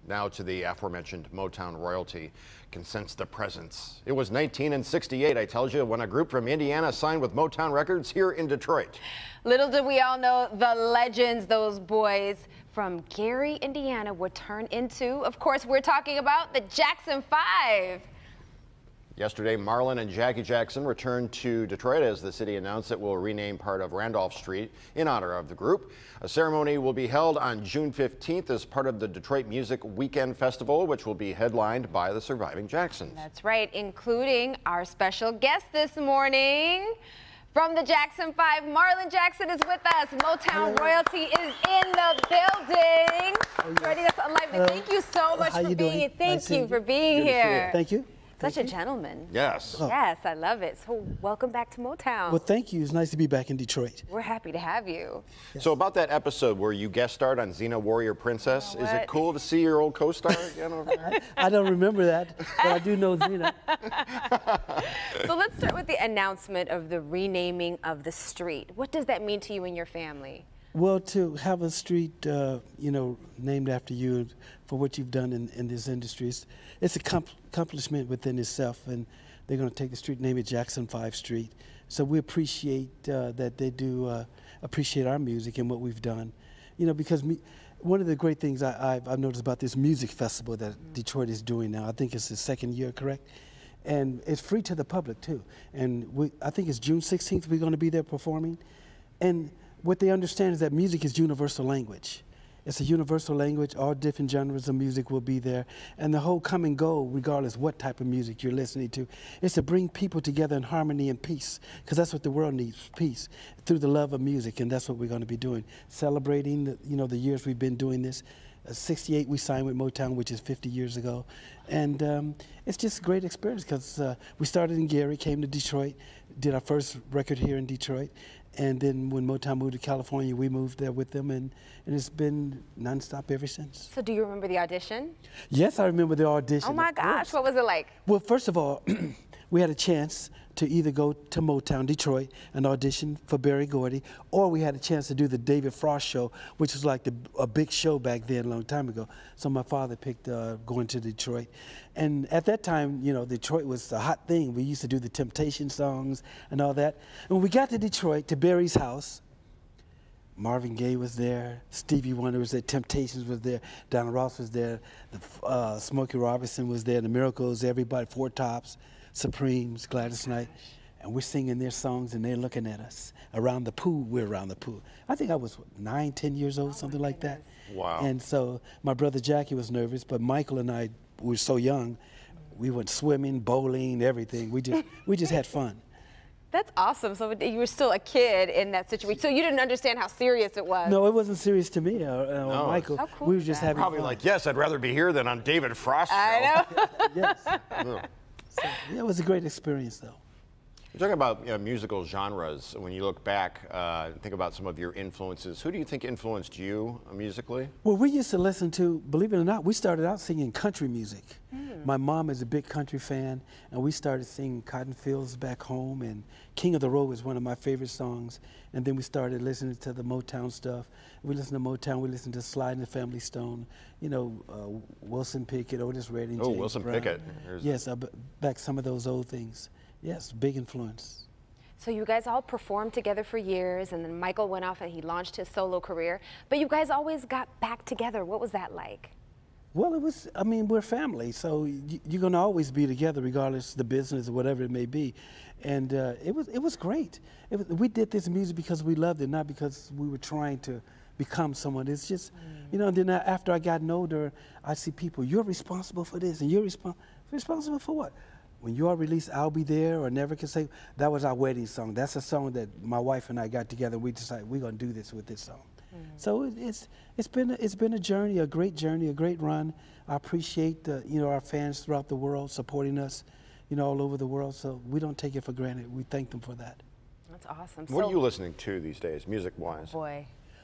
Now to the aforementioned Motown royalty. Can sense the presence. It was 1968, I tell you, when a group from Indiana signed with Motown Records here in Detroit. Little did we all know the legends those boys from Gary, Indiana would turn into. Of course, we're talking about the Jackson 5. Yesterday, Marlon and Jackie Jackson returned to Detroit as the city announced it will rename part of Randolph Street in honor of the group. A ceremony will be held on June 15th as part of the Detroit Music Weekend Festival, which will be headlined by the surviving Jacksons. That's right, including our special guest this morning. From the Jackson 5, Marlon Jackson is with us. Motown royalty is in the building. Joining us on live. Thank you so much for being here. Thank you for being here. Thank you. Such a gentleman. Yes. Yes, I love it. So welcome back to Motown. Well, thank you. It's nice to be back in Detroit. We're happy to have you. Yes. So about that episode where you guest starred on Xena Warrior Princess, is it cool to see your old co-star again over there? I don't remember that, but I do know Xena. So let's start with the announcement of the renaming of the street. What does that mean to you and your family? Well, to have a street, you know, named after you for what you've done in this industry, it's an accomplishment within itself, and they're going to take the street, name it Jackson 5 Street. So we appreciate that they do appreciate our music and what we've done. You know, because one of the great things I've noticed about this music festival that Detroit is doing now, I think it's the second year, correct? And it's free to the public, too. And I think it's June 16th we're going to be there performing. And what they understand is that music is universal language. It's a universal language. All different genres of music will be there. And the whole come and go, regardless what type of music you're listening to, is to bring people together in harmony and peace, because that's what the world needs, peace, through the love of music. And that's what we're going to be doing, celebrating the years we've been doing this. 68 we signed with Motown, which is 50 years ago. And it's just a great experience, because we started in Gary, came to Detroit, did our first record here in Detroit. And then when Motown moved to California, we moved there with them, and it's been nonstop ever since. So do you remember the audition? Yes, I remember the audition. Oh my gosh, what was it like? Well, first of all, we had a chance to either go to Motown, Detroit, and audition for Berry Gordy, or we had a chance to do the David Frost show, which was like a big show back then, a long time ago. So my father picked going to Detroit. And at that time, you know, Detroit was a hot thing. We used to do the Temptation songs and all that. And when we got to Detroit, to Berry's house, Marvin Gaye was there, Stevie Wonder was there, Temptations was there, Donna Ross was there, Smokey Robinson was there, The Miracles, everybody, Four Tops, Supremes, Gladys Knight, and we're singing their songs and they're looking at us. Around the pool, we're around the pool. I think I was 9, 10 years old, something like that. Wow. And so my brother Jackie was nervous, but Michael and I were so young, we went swimming, bowling, everything. We just had fun. That's awesome. So you were still a kid in that situation. So you didn't understand how serious it was. No, it wasn't serious to me or Michael. How cool we were is just that? having Probably fun. like, yes, I'd rather be here than on David Frost's show. I know. Yes. Yeah. So, yeah, it was a great experience, though. You're talking about musical genres. When you look back and think about some of your influences, who do you think influenced you musically? Well, we used to listen to, believe it or not, we started out singing country music. My mom is a big country fan, and we started singing Cotton Fields Back Home, and King of the Road was one of my favorite songs. And then we started listening to the Motown stuff. We listened to Motown, we listened to Slide and the Family Stone, you know, Wilson Pickett, Otis Redding, James Wilson Brown. Pickett. Yes, back some of those old things. Yes, big influence. So you guys all performed together for years, and then Michael went off and he launched his solo career. But you guys always got back together. What was that like? Well, it was, I mean, we're family, so you're going to always be together regardless of the business or whatever it may be. And it was great. We did this music because we loved it, not because we were trying to become someone. It's just, you know, then after I got older, I see people, you're responsible for this, and you're responsible for what? When you all release I'll Be There or Never Can Say, that was our wedding song. That's a song that my wife and I got together. We decided we're going to do this with this song. So it's been a journey, a great run. I appreciate our fans throughout the world supporting us, you know, all over the world. So we don't take it for granted. We thank them for that. That's awesome. What are you listening to these days, music-wise? Boy.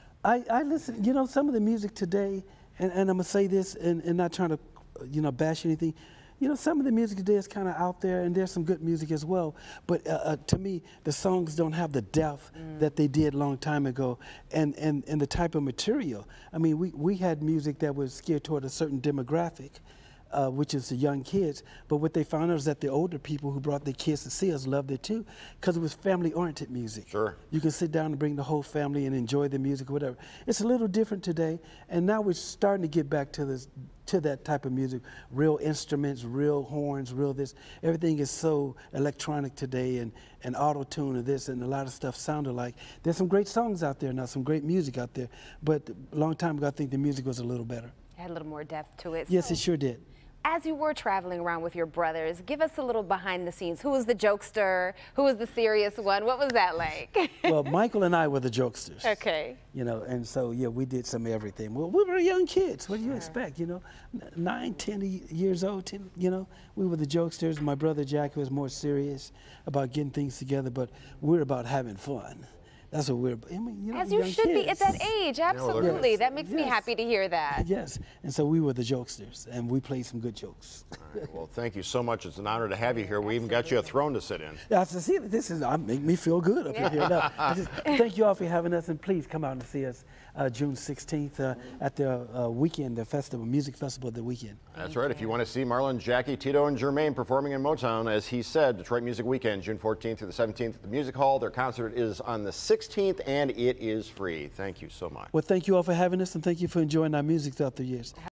I listen, you know, some of the music today, and I'm going to say this and not trying to, you know, bash anything. You know, some of the music today is kind of out there, and there's some good music as well. But to me, the songs don't have the depth that they did a long time ago, and the type of material. I mean, we had music that was geared toward a certain demographic, which is the young kids. But what they found out is that the older people who brought their kids to see us loved it too, because it was family-oriented music. Sure. You can sit down and bring the whole family and enjoy the music or whatever. It's a little different today, and now we're starting to get back to this, to that type of music. Real instruments, real horns, real this. Everything is so electronic today, and auto-tune and this, and a lot of stuff sound alike. There's some great songs out there now, some great music out there, but a long time ago I think the music was a little better. It had a little more depth to it. Yes, So, it sure did. as you were traveling around with your brothers, give us a little behind the scenes. Who was the jokester? Who was the serious one? What was that like? Well, Michael and I were the jokesters. Okay. You know, and so, yeah, we did some of everything. Well, we were young kids. What do you expect, you know? 9, 10 years old, 10, you know? We were the jokesters. My brother Jack was more serious about getting things together, but we're about having fun. That's what we're, I mean, you know, As you young should be kids. at that age, absolutely. Yes. That makes me Yes. happy to hear that. Yes, and so we were the jokesters, and we played some good jokes. All right, well, thank you so much. It's an honor to have you here. We even got you a throne to sit in. I said, see, this is, make me feel good up here. No, thank you all for having us, and please come out and see us June 16th at the weekend, the festival, music festival of the weekend. That's right. If you want to see Marlon, Jackie, Tito, and Jermaine performing in Motown, as he said, Detroit Music Weekend, June 14th through the 17th at the Music Hall. Their concert is on the 16th, and it is free. Thank you so much. Well, thank you all for having us, and thank you for enjoying our music throughout the years.